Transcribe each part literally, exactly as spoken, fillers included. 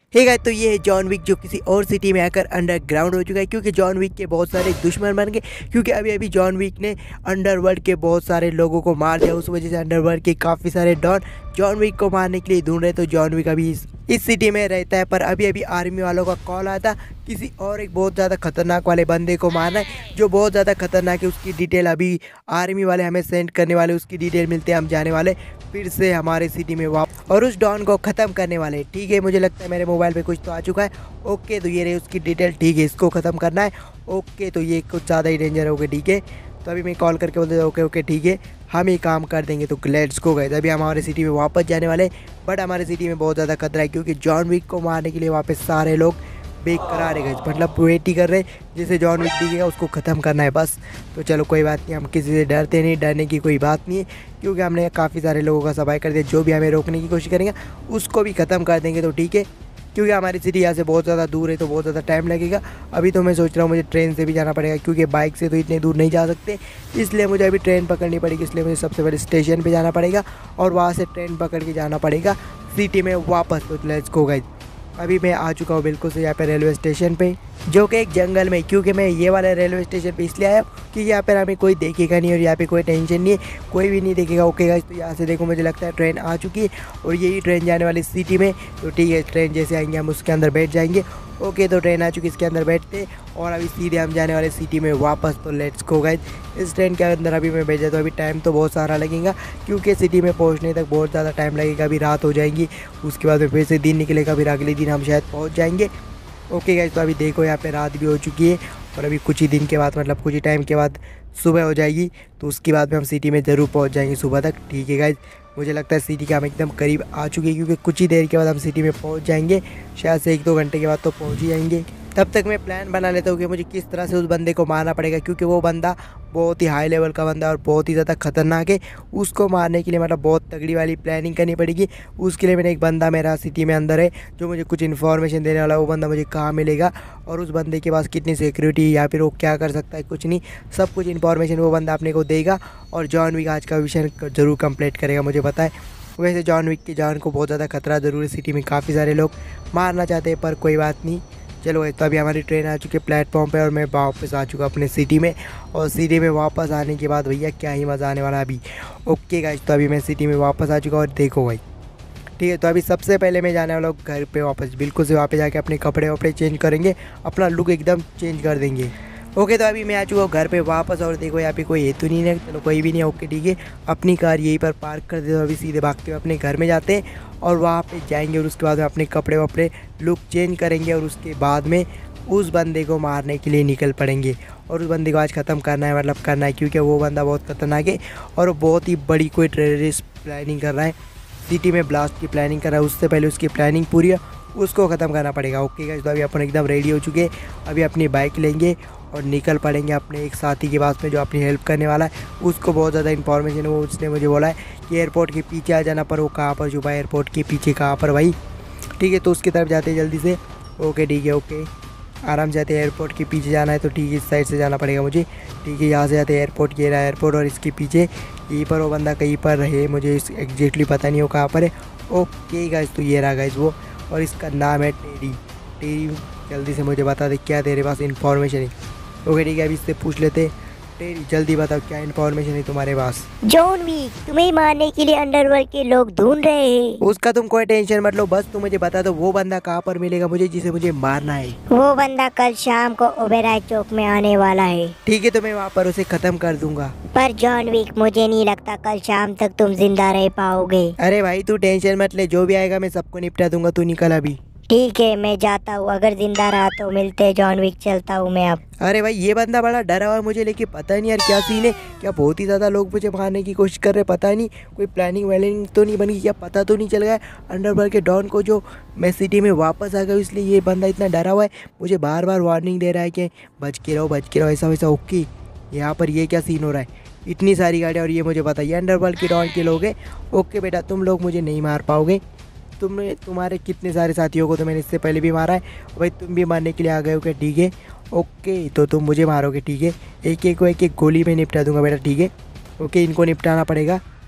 Hey guys, तो ये है जॉन विक जो किसी और सिटी में आकर अंडरग्राउंड हो चुका है क्योंकि जॉन विक के बहुत सारे दुश्मन बन गए। क्योंकि अभी अभी जॉन विक ने अंडरवर्ल्ड के बहुत सारे लोगों को मार दिया। उस वजह से अंडरवर्ल्ड के काफ़ी सारे डॉन जॉन विक को मारने के लिए ढूंढ रहे। तो जॉन विक अभी इस, इस सिटी में रहता है, पर अभी अभी आर्मी वालों का कॉल आया था किसी और एक बहुत ज़्यादा खतरनाक वाले बंदे को मारना है जो बहुत ज़्यादा खतरनाक है। उसकी डिटेल अभी आर्मी वाले हमें सेंड करने वाले, उसकी डिटेल मिलते हैं हम जाने वाले फिर से हमारे सिटी में वापस और उस डॉन को ख़त्म करने वाले। ठीक है, मुझे लगता है मेरे मोबाइल पे कुछ तो आ चुका है। ओके, तो ये रही उसकी डिटेल। ठीक है, इसको ख़त्म करना है। ओके, तो ये कुछ ज़्यादा ही डेंजर हो गया। ठीक है, तो अभी मैं कॉल करके बोलते ओके ओके ठीक है, हम ये काम कर देंगे। तो लेट्स गो गाइस, अभी हम हमारे सिटी में वापस जाने वाले। बट हमारे सिटी में बहुत ज़्यादा खतरा है क्योंकि जॉन विक को मारने के लिए वहाँ पे सारे लोग बेकरार है गाइस, मतलब वेट ही कर रहे हैं जिसे जॉन विक दिखेगा उसको ख़त्म करना है बस। तो चलो कोई बात नहीं, हम किसी से डरते नहीं, डरने की कोई बात नहीं है क्योंकि हमने काफ़ी सारे लोगों का सफाई कर दिया। जो भी हमें रोकने की कोशिश करेंगे उसको भी ख़त्म कर देंगे। तो ठीक है, क्योंकि हमारी सिटी यहाँ से बहुत ज़्यादा दूर है तो बहुत ज़्यादा टाइम लगेगा। अभी तो मैं सोच रहा हूँ मुझे ट्रेन से भी जाना पड़ेगा क्योंकि बाइक से तो इतने दूर नहीं जा सकते, इसलिए मुझे अभी ट्रेन पकड़नी पड़ेगी। इसलिए मुझे सबसे पहले स्टेशन पे जाना पड़ेगा और वहाँ से ट्रेन पकड़ के जाना पड़ेगा सिटी में वापस। तो लेट्स गो गाइस, अभी मैं आ चुका हूँ बिल्कुल से यहाँ पे रेलवे स्टेशन पे, जो कि एक जंगल में। क्योंकि मैं ये वाले रेलवे स्टेशन पे इसलिए आया कि यहाँ पर हमें कोई देखेगा नहीं और यहाँ पे कोई टेंशन नहीं है, कोई भी नहीं देखेगा। ओके गाइस, तो यहाँ से देखो मुझे लगता है ट्रेन आ चुकी है और यही ट्रेन जाने वाली सिटी में। तो ठीक है, ट्रेन जैसे आएंगे हम उसके अंदर बैठ जाएंगे। ओके, तो ट्रेन आ चुकी, इसके अंदर बैठते और अभी सीधे हम जाने वाले सिटी में वापस। तो लेट्स गो गाइस, इस ट्रेन के अंदर अभी मैं भेजा तो अभी टाइम तो बहुत सारा लगेगा क्योंकि सिटी में पहुंचने तक बहुत ज़्यादा टाइम लगेगा। अभी रात हो जाएगी, उसके बाद में फिर से दिन निकलेगा, फिर अगले दिन हम शायद पहुंच जाएंगे। ओके गाइस, तो अभी देखो यहाँ पे रात भी हो चुकी है और अभी कुछ ही दिन के बाद, मतलब कुछ ही टाइम के बाद सुबह हो जाएगी। तो उसके बाद में हम सिटी में ज़रूर पहुँच जाएंगे सुबह तक। ठीक है गाइस, मुझे लगता है सिटी के हम एकदम करीब आ चुके हैं क्योंकि कुछ ही देर के बाद हम सिटी में पहुंच जाएंगे। शायद से एक दो घंटे के बाद तो पहुंच ही जाएंगे। तब तक मैं प्लान बना लेता हूँ कि मुझे किस तरह से उस बंदे को मारना पड़ेगा क्योंकि वो बंदा बहुत ही हाई लेवल का बंदा और बहुत ही ज़्यादा खतरनाक है। उसको मारने के लिए मतलब बहुत तगड़ी वाली प्लानिंग करनी पड़ेगी। उसके लिए मैंने एक बंदा मेरा सिटी में अंदर है जो मुझे कुछ इन्फॉर्मेशन देने वाला है। वो बंदा मुझे कहाँ मिलेगा और उस बंदे के पास कितनी सिक्योरिटी या फिर वो क्या कर सकता है, कुछ नहीं, सब कुछ इन्फॉर्मेशन वो बंदा अपने को देगा। और जॉन विक आज का मिशन ज़रूर कंप्लीट करेगा, मुझे पता है। वैसे जॉन विक की जान को बहुत ज़्यादा खतरा ज़रूर है, सिटी में काफ़ी सारे लोग मारना चाहते हैं पर कोई बात नहीं। चलो, तो अभी हमारी ट्रेन आ चुकी है प्लेटफॉर्म पे और मैं वापस आ चुका अपने सिटी में। और सिटी में वापस आने के बाद भैया क्या ही मज़ा आने वाला है अभी। ओके गाइस, तो अभी मैं सिटी में वापस आ चुका और देखो भाई, ठीक है, तो अभी सबसे पहले मैं जाने वाला हूँ घर पे वापस। बिल्कुल से वहाँ पे जाके अपने कपड़े वपड़े चेंज करेंगे, अपना लुक एकदम चेंज कर देंगे। ओके, तो अभी मैं आ चुका हूँ घर पे वापस और देखो यहाँ पे कोई है तो नहीं है। चलो कोई भी नहीं है। ओके ठीक है, अपनी कार यहीं पर पार्क कर दे। तो अभी सीधे भागते हुए अपने घर में जाते हैं और वहाँ पे जाएंगे और उसके बाद में अपने कपड़े वपड़े लुक चेंज करेंगे और उसके बाद में उस बंदे को मारने के लिए निकल पड़ेंगे। और उस बंदे को आज ख़त्म करना है, मतलब करना है क्योंकि वो बंदा बहुत खतरनाक है और वो बहुत ही बड़ी कोई टेररिस्ट प्लानिंग कर रहा है, सिटी में ब्लास्ट की प्लानिंग कर रहा है। उससे पहले उसकी प्लानिंग पूरी है, उसको ख़त्म करना पड़ेगा। ओके गाइस, तो अभी अपन एकदम रेडी हो चुके हैं। अभी अपनी बाइक लेंगे और निकल पड़ेंगे अपने एक साथी के पास में जो अपनी हेल्प करने वाला है। उसको बहुत ज़्यादा इन्फॉर्मेशन है, वो उसने मुझे बोला है कि एयरपोर्ट के पीछे आ जाना, पर वो कहाँ पर छुपा है, एयरपोर्ट के पीछे कहाँ पर भाई। ठीक है, तो उसकी तरफ जाते हैं जल्दी से। ओके ठीक है, ओके आराम से जाते हैं, एयरपोर्ट के पीछे जाना है तो ठीक है, इस साइड से जाना पड़ेगा मुझे। ठीक है, यहाँ से जाते हैं एयरपोर्ट, ये रहा एयरपोर्ट और इसके पीछे यहीं पर वो बंदा कहीं पर रहे, मुझे इस एग्जैक्टली पता नहीं हो कहाँ पर है। ओके गाइस, तो ये रहा गाइस वो, और इसका नाम है टेरी। टेरी जल्दी से मुझे बता दे क्या तेरे पास इन्फॉर्मेशन है। ओके ठीक है, अभी इससे पूछ लेते। टेरी जल्दी बताओ क्या इन्फॉर्मेशन है तुम्हारे पास। जॉन विक तुम्हें मारने के लिए अंडरवर्ल्ड के लोग ढूंढ रहे हैं। उसका तुम कोई टेंशन मत लो, बस तुम मुझे बता दो वो बंदा कहाँ पर मिलेगा मुझे जिसे मुझे मारना है। वो बंदा कल शाम को ओबेरॉय चौक में आने वाला है। ठीक है, तो मैं वहाँ पर उसे खत्म कर दूंगा। पर जॉन विक मुझे नहीं लगता कल शाम तक तुम जिंदा रह पाओगे। अरे भाई तू टेंशन मत ले, जो भी आएगा मैं सबको निपटा दूंगा, तू निकल अभी। ठीक है, मैं जाता हूँ, अगर जिंदा रहा तो मिलते जॉन विक, चलता हूँ मैं अब। अरे भाई ये बंदा बड़ा डरा हुआ है मुझे लेके, पता नहीं यार क्या सीन है, क्या बहुत ही ज़्यादा लोग मुझे मारने की कोशिश कर रहे हैं, पता नहीं कोई प्लानिंग वैनिंग तो नहीं बनी, क्या पता तो नहीं चल गया अंडरवर्ल्ड के डॉन को जो मैं सिटी में वापस आ गया इसलिए ये बंदा इतना डरा हुआ है, मुझे बार बार वार्निंग दे रहा है कि बच के रहो बच के रहो ऐसा वैसा। ओके, यहाँ पर ये क्या सीन हो रहा है, इतनी सारी गाड़ियाँ और ये मुझे बताइए अंडरवर्ल्ड के डॉन के लोग हैं। ओके बेटा, तुम लोग मुझे नहीं मार पाओगे, तुमने तुम्हारे कितने सारे साथियों को तो मैंने इससे पहले भी मारा है, भाई तुम भी मारने के लिए आ गए हो क्या। ठीक है, ओके तो तुम मुझे मारोगे, ठीक है, एक एक को एक एक गोली में निपटा दूंगा बेटा। ठीक है, ओके इनको निपटाना पड़ेगा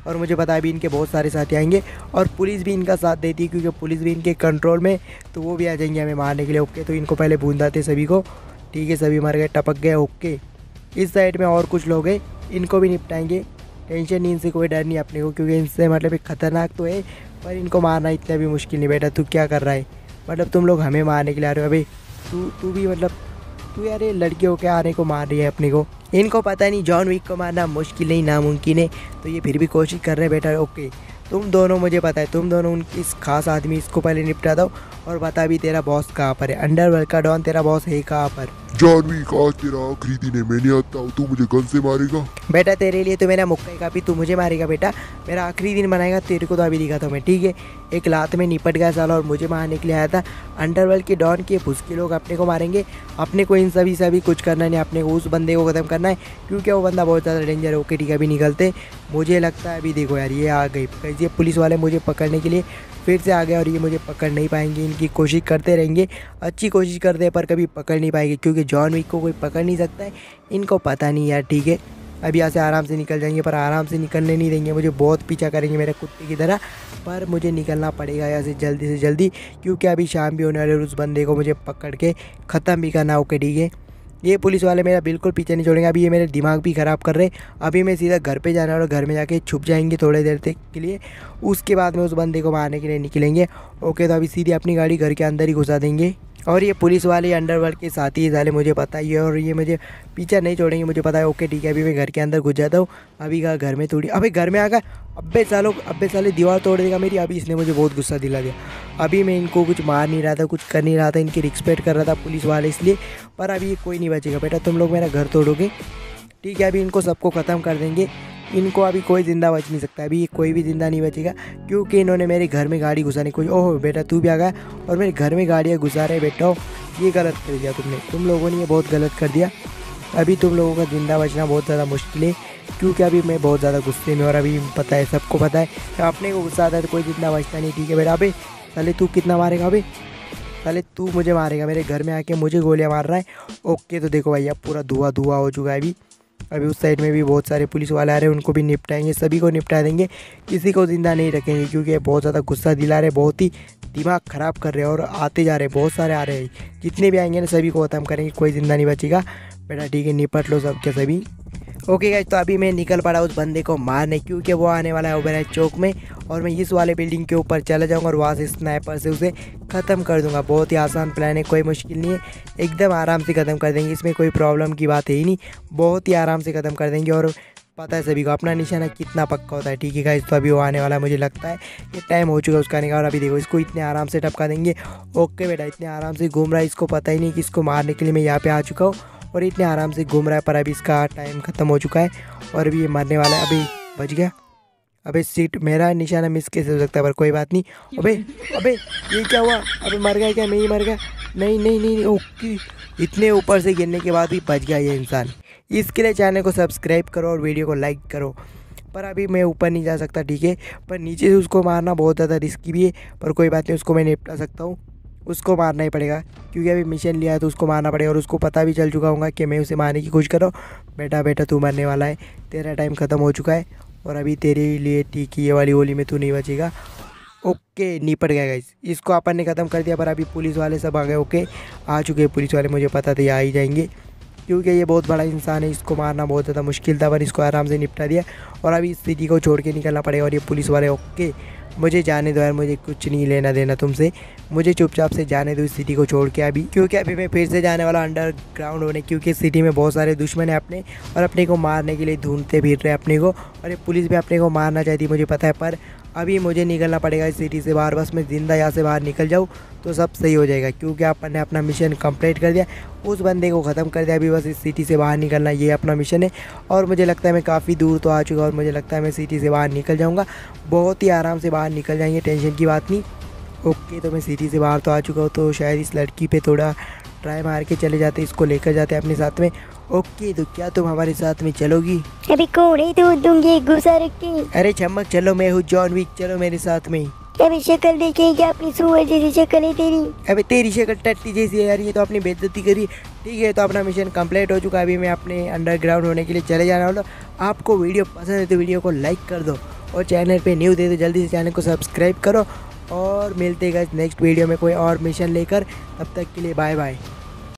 और मुझे पता है अभी इनके बहुत सारे साथी आएंगे और पुलिस भी इनका साथ देती है क्योंकि पुलिस भी इनके कंट्रोल में, तो वो भी आ जाएंगे हमें मारने के लिए। ओके, तो इनको पहले बूंदाते सभी को। ठीक है, सभी मर गए, टपक गए। ओके, इस साइड में और कुछ लोग हैं, इनको भी निपटाएंगे। टेंशन नहीं, इनसे कोई डर नहीं अपने को, क्योंकि इनसे मतलब एक खतरनाक तो है पर इनको मारना इतना भी मुश्किल नहीं। बेटा तू क्या कर रहा है, मतलब तुम लोग हमें मारने के लिए आ रहे हो। अभी तू तू भी मतलब तू यार ये लड़कियों के आने को मार रही है अपने को। इनको पता नहीं जॉन विक को मारना मुश्किल नहीं नामुमकिन है, तो ये फिर भी कोशिश कर रहे हैं। बेटा ओके, तुम दोनों, मुझे पता है तुम दोनों उनकी इस खास आदमी, इसको पहले निपटा दो और बता भी तेरा बॉस कहाँ पर है। अंडरवर्ल्ड का डॉन तेरा बॉस है कहाँ पर? जॉन विक, आज तेरा आखिरी दिन है, मैं नहीं आता हूँ, तू मुझे गन से मारेगा? बेटा तेरे लिए तो मेरा मुक्का का भी, तू मुझे मारेगा बेटा? मेरा आखिरी दिन बनाएगा, तेरे को तो अभी दिखा था मैं। ठीक है, एक लात में निपट गया साला और मुझे मारने के लिए आया था। अंडरवर्ल्ड के डॉन के फुसके लोग अपने को मारेंगे, अपने को इन सभी से भी कुछ करना नहीं, अपने को उस बंदे को ख़त्म करना है क्योंकि वो बंदा बहुत ज़्यादा डेंजर है। ओके ठीक है, अभी निकलते। मुझे लगता है अभी देखो यार, ये आ गई, ये पुलिस वाले मुझे पकड़ने के लिए फिर से आ गए और ये मुझे पकड़ नहीं पाएंगे। इनकी कोशिश करते रहेंगे, अच्छी कोशिश करते हैं पर कभी पकड़ नहीं पाएंगे क्योंकि जॉन विक को कोई पकड़ नहीं सकता है, इनको पता नहीं यार। ठीक है, अभी यहाँ से आराम से निकल जाएंगे पर आराम से निकलने नहीं देंगे, मुझे बहुत पीछा करेंगे मेरे कुत्ते की तरह। पर मुझे निकलना पड़ेगा यहाँ से जल्दी से जल्दी क्योंकि अभी शाम भी होने वाले और उस बंदे को मुझे पकड़ के ख़त्म भी करना। ओके ठीक है, ये पुलिस वाले मेरा बिल्कुल पीछे नहीं छोड़ेंगे। अभी ये मेरे दिमाग भी ख़राब कर रहे। अभी मैं सीधा घर पे जाना और घर में जाके छुप जाएंगे थोड़ी देर तक के लिए, उसके बाद में उस बंदे को मारने के लिए निकलेंगे। ओके, तो अभी सीधी अपनी गाड़ी घर के अंदर ही घुसा देंगे और ये पुलिस वाले अंडरवर्ल्ड के साथी ही साले, मुझे पता ही है और ये मुझे पीछा नहीं छोड़ेंगे, मुझे पता है। ओके ठीक है, अभी मैं घर के अंदर घुस जाता हूँ। अभी का घर में थोड़ी, अबे घर में आ गया, अब्बे सालों, अब्बे साले दीवार तोड़ देगा मेरी। अभी इसने मुझे बहुत गुस्सा दिला दिया। अभी मैं इनको कुछ मार नहीं रहा था, कुछ कर नहीं रहा था, इनकी रिस्पेक्ट कर रहा था पुलिस वाले इसलिए। पर अभी ये कोई नहीं बचेगा। बेटा तुम लोग मेरा घर तोड़ोगे, ठीक है? अभी इनको सबको ख़त्म कर देंगे, इनको अभी कोई ज़िंदा बच नहीं सकता। अभी कोई भी ज़िंदा नहीं बचेगा क्योंकि इन्होंने मेरे घर में गाड़ी घुसाने कोई। ओह बेटा तू भी आ गया और मेरे घर में गाड़ियाँ घुसा रहे। बेटा ये गलत कर दिया तुमने, तुम लोगों ने ये बहुत गलत कर दिया। अभी तुम लोगों का ज़िंदा बचना बहुत ज़्यादा मुश्किल है क्योंकि अभी मैं बहुत ज़्यादा गुस्से में, और अभी पता है, सबको पता है अपने को गुस्सा आता है तो कोई ज़िंदा बचता नहीं। ठीक है बेटा, अभी साले तू कितना मारेगा? अभी साले तू मुझे मारेगा, मेरे घर में आके मुझे गोलियाँ मार रहा है। ओके, तो देखो भैया पूरा धुआं धुआं हो चुका है अभी। अभी उस साइड में भी बहुत सारे पुलिस वाले आ रहे हैं, उनको भी निपटाएंगे, सभी को निपटा देंगे, किसी को ज़िंदा नहीं रखेंगे क्योंकि ये बहुत ज़्यादा गुस्सा दिला रहे, बहुत ही दिमाग ख़राब कर रहे हैं और आते जा रहे हैं, बहुत सारे आ रहे हैं। जितने भी आएंगे ना सभी को ख़त्म करेंगे, कोई ज़िंदा नहीं बचेगा। बेटा ठीक है, निपट लो सब के सभी। ओके गाइस, तो अभी मैं निकल पड़ा उस बंदे को मारने क्योंकि वो आने वाला है ओबेरॉय चौक में और मैं इस वाले बिल्डिंग के ऊपर चला जाऊंगा और वहाँ से स्नाइपर से उसे ख़त्म कर दूंगा। बहुत ही आसान प्लान है, कोई मुश्किल नहीं है, एकदम आराम से ख़त्म कर देंगे, इसमें कोई प्रॉब्लम की बात है ही नहीं, बहुत ही आराम से ख़त्म कर देंगे। और पता है सभी को अपना निशाना कितना पक्का होता है। ठीक है गाइस, तो अभी वो आने वाला है, मुझे लगता है ये टाइम हो चुका है उसका आने का। और अभी देखो इसको इतने आराम से टपका देंगे। ओके बेटा, इतने आराम से घूम रहा है, इसको पता ही नहीं कि इसको मारने के लिए मैं यहाँ पे आ चुका हूँ और इतने आराम से घूम रहा है। पर अभी इसका टाइम ख़त्म हो चुका है और अभी ये मरने वाला है। अभी बच गया। अबे सीट, मेरा निशाना मिस कैसे हो सकता है, पर कोई बात नहीं। अबे अबे ये क्या हुआ? अबे मर गया क्या? मैं ही मर गया? नहीं नहीं नहीं, ओके, इतने ऊपर से गिरने के बाद भी बच गया ये इंसान। इसके लिए चैनल को सब्सक्राइब करो और वीडियो को लाइक करो। पर अभी मैं ऊपर नहीं जा सकता, ठीक है? पर नीचे से उसको मारना बहुत ज़्यादा रिस्की भी है, पर कोई बात नहीं, उसको मैं निपटा सकता हूँ। उसको मारना ही पड़ेगा क्योंकि अभी मिशन लिया है तो उसको मारना पड़ेगा और उसको पता भी चल चुका होगा कि मैं उसे मारने की कोशिश कर रहा हूँ। बेटा बेटा तू मरने वाला है, तेरा टाइम ख़त्म हो चुका है और अभी तेरे लिए ठीक ही ये वाली गोली में तू नहीं बचेगा। ओके, निपट गया गाइस, इसको अपन ने ख़त्म कर दिया। पर अभी पुलिस वाले सब आ गए। ओके, आ चुके हैं पुलिस वाले, मुझे पता था ये आ ही जाएंगे क्योंकि ये बहुत बड़ा इंसान है, इसको मारना बहुत ज़्यादा मुश्किल था, पर इसको आराम से निपटा दिया और अभी इस सिटी को छोड़ के निकलना पड़ेगा। और ये पुलिस वाले, ओके मुझे जाने दो यार, मुझे कुछ नहीं लेना देना तुमसे, मुझे चुपचाप से जाने दो इस सिटी को छोड़ के अभी, क्योंकि अभी मैं फिर से जाने वाला अंडरग्राउंड होने, क्योंकि इस सिटी में बहुत सारे दुश्मन हैं अपने और अपने को मारने के लिए ढूंढते फिर रहे अपने को, और ये पुलिस भी अपने को मारना चाहती है मुझे पता है। पर अभी मुझे निकलना पड़ेगा इस सिटी से बाहर, बस मैं ज़िंदा यहाँ से बाहर निकल जाऊँ तो सब सही हो जाएगा क्योंकि अपन ने अपना मिशन कंप्लीट कर दिया, उस बंदे को ख़त्म कर दिया। अभी बस इस सिटी से बाहर निकलना, ये अपना मिशन है और मुझे लगता है मैं काफ़ी दूर तो आ चुका और मुझे लगता है मैं सिटी से बाहर निकल जाऊँगा, बहुत ही आराम से बाहर निकल जाएंगे, टेंशन की बात नहीं। ओके, तो मैं सिटी से बाहर तो आ चुका हूँ, तो शायद इस लड़की पे थोड़ा ट्राई मार के चले जाते, इसको लेकर जाते अपने साथ में। ओके, तो क्या तुम हमारे साथ में चलोगी? अभी कौन है तू, दूंगी गुस्सा रख के? अरे चमक, चलो मैं हूँ जॉन विक, चलो मेरे साथ में। अभी शक्ल देखे क्या अपनी सुअर जैसी शक्ल है तेरी? अबे तेरी शक्ल टट्टी जैसी है यार, ये तो अपनी बेइज्जती करी। ठीक है, तो अपना मिशन कंप्लीट हो चुका है, अभी मैं अपने अंडरग्राउंड होने के लिए चले जाना वाला। आपको वीडियो पसंद है तो वीडियो को लाइक कर दो और चैनल पे न्यू दे तो जल्दी से चैनल को सब्सक्राइब करो। और मिलते हैं नेक्स्ट वीडियो में कोई और मिशन लेकर, तब तक के लिए बाय बाय।